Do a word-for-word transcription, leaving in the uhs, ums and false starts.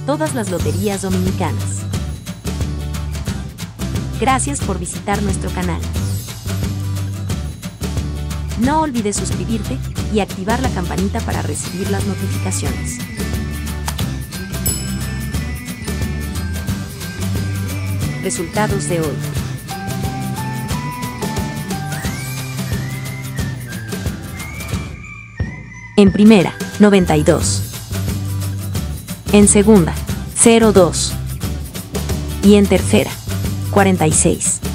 todas las loterías dominicanas. Gracias por visitar nuestro canal. No olvides suscribirte y activar la campanita para recibir las notificaciones. Resultados de hoy. En primera, noventa y dos. En segunda, cero dos. Y en tercera, cuarenta y seis.